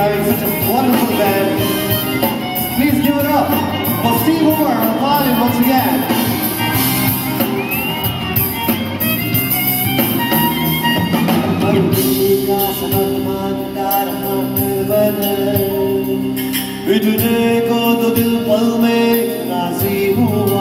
having such a wonderful band. Please give it up for Steve Hoover on violin once again. मिटने को तो दिल पल में राजी हूँ